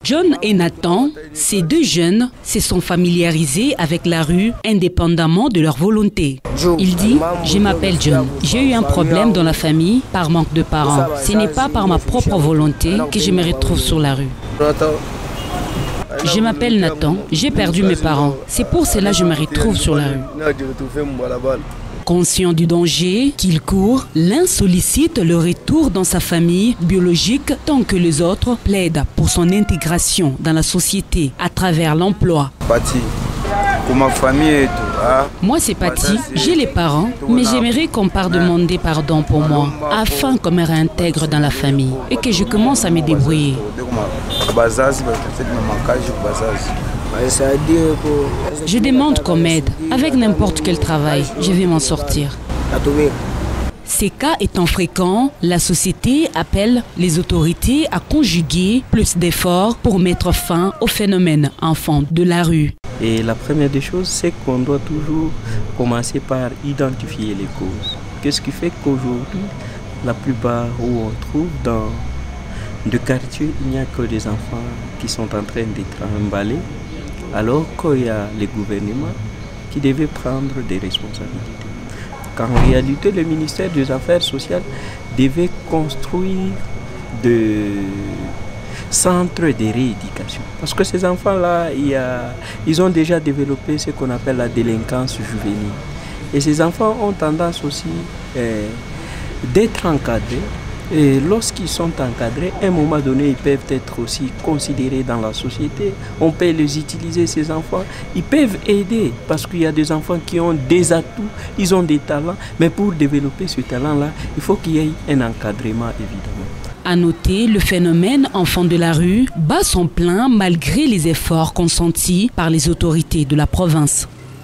John et Nathan, ces deux jeunes, se sont familiarisés avec la rue indépendamment de leur volonté. Il dit « Je m'appelle John. J'ai eu un problème dans la famille par manque de parents. Ce n'est pas par ma propre volonté que je me retrouve sur la rue. Je m'appelle Nathan. J'ai perdu mes parents. C'est pour cela que je me retrouve sur la rue. » Conscient du danger qu'il court, l'un sollicite le retour dans sa famille biologique tant que les autres plaident pour son intégration dans la société à travers l'emploi. Moi c'est Patti, j'ai les parents, mais j'aimerais qu'on parte demander pardon pour moi, afin qu'on me réintègre dans la famille et que je commence à me débrouiller. Je demande qu'on m'aide. Avec n'importe quel travail, je vais m'en sortir. Ces cas étant fréquents, la société appelle les autorités à conjuguer plus d'efforts pour mettre fin au phénomène enfant de la rue. Et la première des choses, c'est qu'on doit toujours commencer par identifier les causes. Qu'est-ce qui fait qu'aujourd'hui, la plupart où on trouve dans de quartiers, il n'y a que des enfants qui sont en train d'être emballés, alors qu'il y a les gouvernements qui devaient prendre des responsabilités. Car en réalité, le ministère des Affaires sociales devait construire des centres de rééducation. Parce que ces enfants-là, ils ont déjà développé ce qu'on appelle la délinquance juvénile. Et ces enfants ont tendance aussi d'être encadrés. Et lorsqu'ils sont encadrés, à un moment donné, ils peuvent être aussi considérés dans la société. On peut les utiliser, ces enfants. Ils peuvent aider parce qu'il y a des enfants qui ont des atouts, ils ont des talents. Mais pour développer ce talent-là, il faut qu'il y ait un encadrement, évidemment. À noter, le phénomène enfant de la rue bat son plein malgré les efforts consentis par les autorités de la province.